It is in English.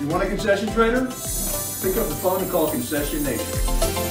want a concession trader? Pick up the phone and call Concession Nation.